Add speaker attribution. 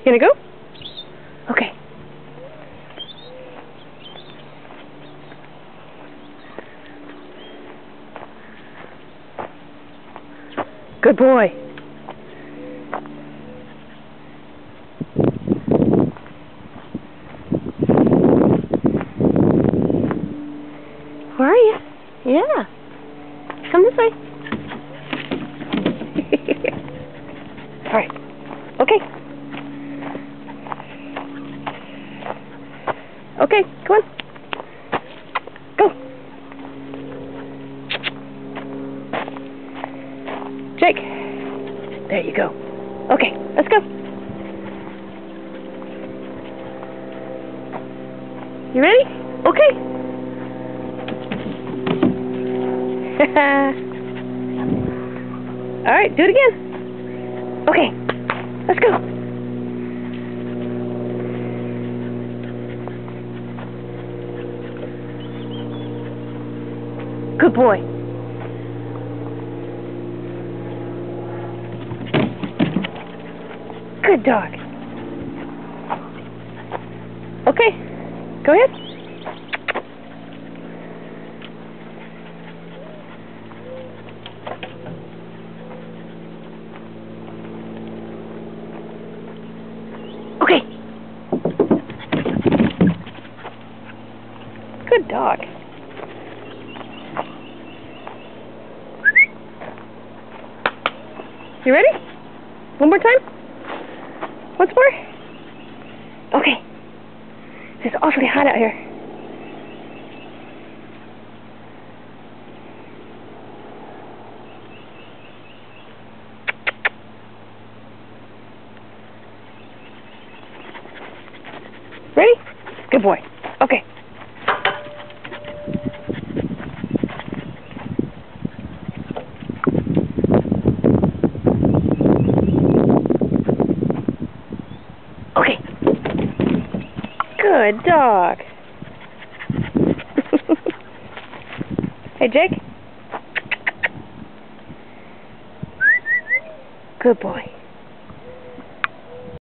Speaker 1: gonna go? Okay. Good boy. Where are you? Yeah. Come this way. All right. Okay. Okay, come on. Go. Jake. There you go. Okay, let's go. You ready? Okay. All right, do it again. Okay, let's go. Good boy. Good dog. Okay, go ahead. Okay. Good dog. You ready? One more time? Once more? Okay. It's awfully hot out here. Ready? Good boy. Okay. Okay. Good dog. Hey, Jake. Good boy.